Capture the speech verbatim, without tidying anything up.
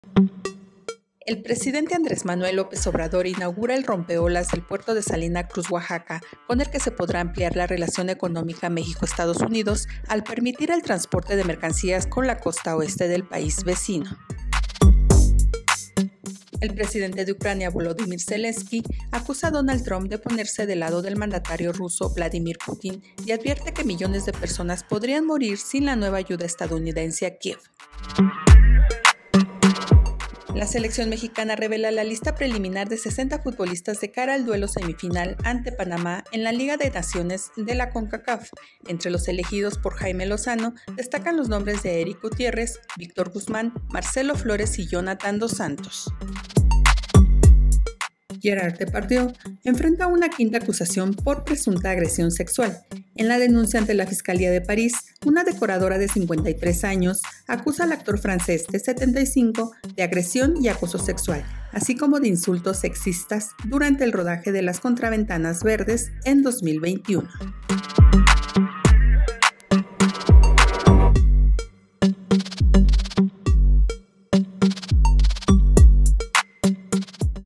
El presidente Andrés Manuel López Obrador inaugura el rompeolas del puerto de Salina Cruz, Oaxaca, con el que se podrá ampliar la relación económica México-Estados Unidos al permitir el transporte de mercancías con la costa oeste del país vecino. El presidente de Ucrania, Volodymyr Zelensky, acusa a Donald Trump de ponerse del lado del mandatario ruso Vladimir Putin y advierte que millones de personas podrían morir sin la nueva ayuda estadounidense a Kiev. La selección mexicana revela la lista preliminar de sesenta futbolistas de cara al duelo semifinal ante Panamá en la Liga de Naciones de la CONCACAF. Entre los elegidos por Jaime Lozano destacan los nombres de Eric Gutiérrez, Víctor Guzmán, Marcelo Flores y Jonathan dos Santos. Gerard Depardieu enfrenta una quinta acusación por presunta agresión sexual. En la denuncia ante la Fiscalía de París, una decoradora de cincuenta y tres años acusa al actor francés de setenta y cinco de agresión y acoso sexual, así como de insultos sexistas durante el rodaje de Las Contraventanas Verdes en dos mil veintiuno.